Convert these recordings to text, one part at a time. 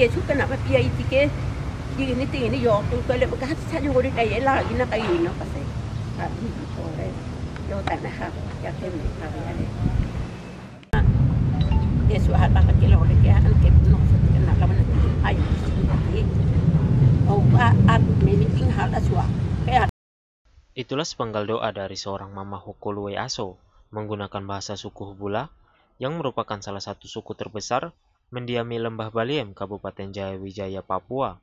suka nak pia itike ini yo tu kalau bekas saja gori kaya lagi nak kayu no pasai ini sore yo tanah ha ya kemi kaya ni dia suhat lah kilo dia an ke no nak lawan ayu oh meeting hal aswa kayak. Itulah sepenggal doa dari seorang Mama Hokolue Aso menggunakan bahasa suku Hubula yang merupakan salah satu suku terbesar mendiami Lembah Baliem, Kabupaten Jayawijaya, Papua.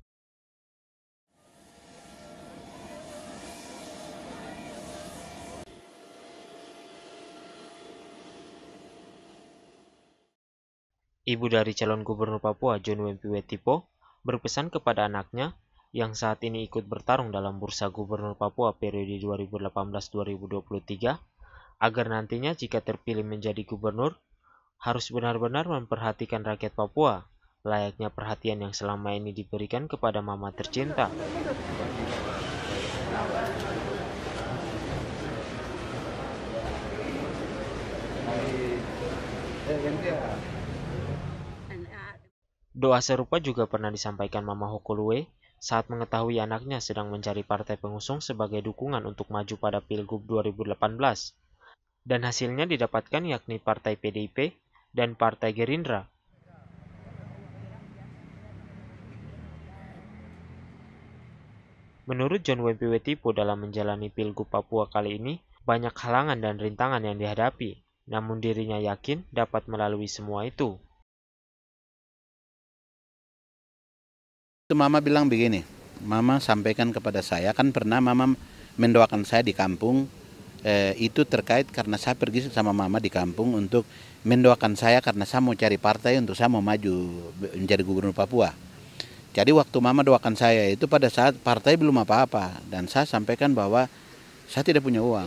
Ibu dari calon gubernur Papua, John Wempi Wetipo, berpesan kepada anaknya yang saat ini ikut bertarung dalam bursa gubernur Papua periode 2018-2023, agar nantinya jika terpilih menjadi gubernur, harus benar-benar memperhatikan rakyat Papua, layaknya perhatian yang selama ini diberikan kepada mama tercinta. Doa serupa juga pernah disampaikan Mama Hokolue saat mengetahui anaknya sedang mencari partai pengusung sebagai dukungan untuk maju pada Pilgub 2018. Dan hasilnya didapatkan yakni Partai PDIP dan Partai Gerindra. Menurut John Wempi Wetipo, dalam menjalani Pilgub Papua kali ini, banyak halangan dan rintangan yang dihadapi, namun dirinya yakin dapat melalui semua itu. Mama bilang begini, Mama sampaikan kepada saya, kan pernah Mama mendoakan saya di kampung, itu terkait karena saya pergi sama Mama di kampung untuk mendoakan saya karena saya mau cari partai untuk saya mau maju menjadi gubernur Papua. Jadi waktu Mama doakan saya itu pada saat partai belum apa-apa, dan saya sampaikan bahwa saya tidak punya uang.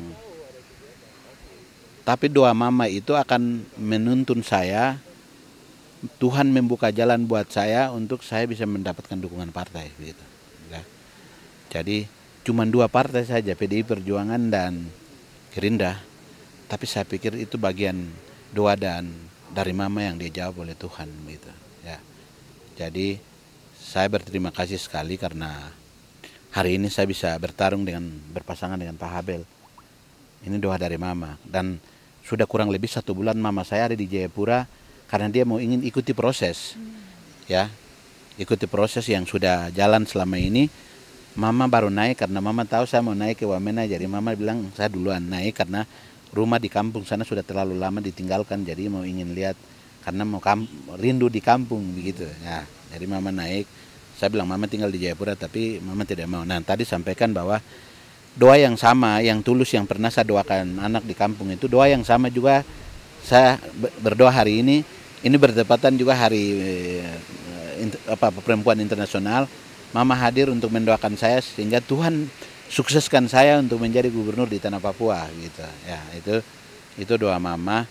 Tapi doa Mama itu akan menuntun saya, Tuhan membuka jalan buat saya untuk saya bisa mendapatkan dukungan partai gitu. Ya. Jadi cuma 2 partai saja, PDI Perjuangan dan Gerindra. Tapi saya pikir itu bagian doa dan dari Mama yang dijawab oleh Tuhan gitu. Ya. Jadi saya berterima kasih sekali karena hari ini saya bisa berpasangan dengan Pak Habel. Ini doa dari Mama, dan sudah kurang lebih 1 bulan Mama saya ada di Jayapura karena dia mau ingin ikuti proses, ya, ikuti proses yang sudah jalan selama ini. Mama baru naik karena Mama tahu saya mau naik ke Wamena, jadi Mama bilang saya duluan naik karena rumah di kampung sana sudah terlalu lama ditinggalkan, jadi mau ingin lihat karena mau rindu di kampung begitu. Ya, jadi Mama naik. Saya bilang Mama tinggal di Jayapura, tapi Mama tidak mau. Nah, tadi sampaikan bahwa doa yang sama, yang tulus yang pernah saya doakan anak di kampung itu, doa yang sama juga saya berdoa hari ini bertepatan juga hari Perempuan Internasional. Mama hadir untuk mendoakan saya sehingga Tuhan sukseskan saya untuk menjadi gubernur di tanah Papua gitu. Ya, itu doa Mama.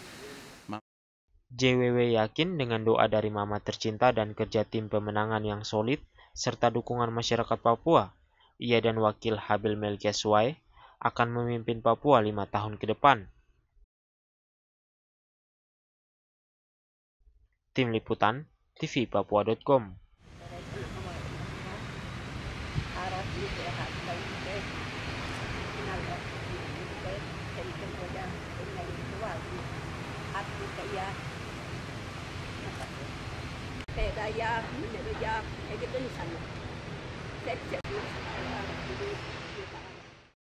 JWW yakin dengan doa dari Mama tercinta dan kerja tim pemenangan yang solid serta dukungan masyarakat Papua, ia dan Wakil Habel Melkiaswai akan memimpin Papua 5 tahun ke depan. Tim Liputan, tvpapua.com. Saya